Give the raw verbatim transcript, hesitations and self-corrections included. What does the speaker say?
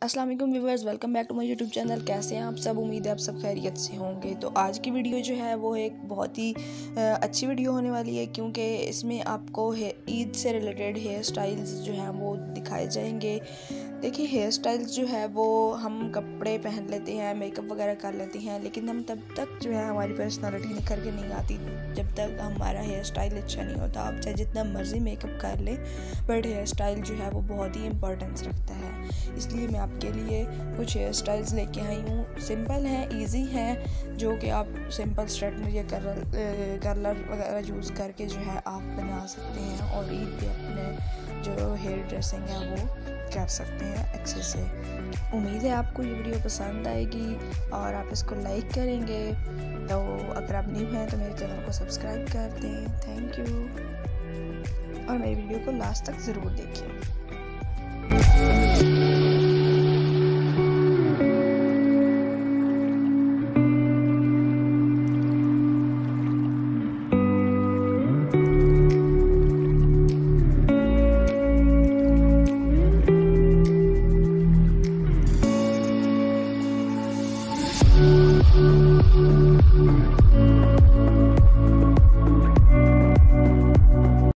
अस्सलाम वालेकुम viewers, welcome back to my YouTube channel. कैसे हैं आप सब? उम्मीद है आप सब खैरियत से होंगे। तो आज की वीडियो जो है वो एक बहुत ही अच्छी वीडियो होने वाली है, क्योंकि इसमें आपको ईद से रिलेटेड हेयर स्टाइल्स जो हैं वो दिखाए जाएंगे। देखिए, हेयर स्टाइल्स जो है वो हम कपड़े पहन लेते हैं, मेकअप वगैरह कर लेते हैं, लेकिन हम तब तक जो है हमारी पर्सनालिटी निखर के नहीं आती जब तक हमारा हेयर स्टाइल अच्छा नहीं होता। आप चाहे जितना मर्ज़ी मेकअप कर लें, बट हेयर स्टाइल जो है वो बहुत ही इंपॉर्टेंस रखता है। इसलिए मैं आपके लिए कुछ हेयर स्टाइल्स लेके आई हूँ। सिंपल हैं, इजी हैं, जो कि आप सिंपल स्ट्रेटनर या कर्लर कर्लर वगैरह यूज़ करके जो है आप बना सकते हैं और ईद पे अपने जो हेयर ड्रेसिंग है वो कर सकते हैं अच्छे से। उम्मीद है आपको ये वीडियो पसंद आएगी और आप इसको लाइक करेंगे। तो अगर आप न्यू हैं तो मेरे चैनल को सब्सक्राइब कर दें। थैंक यू, और मेरी वीडियो को लास्ट तक ज़रूर देखिए।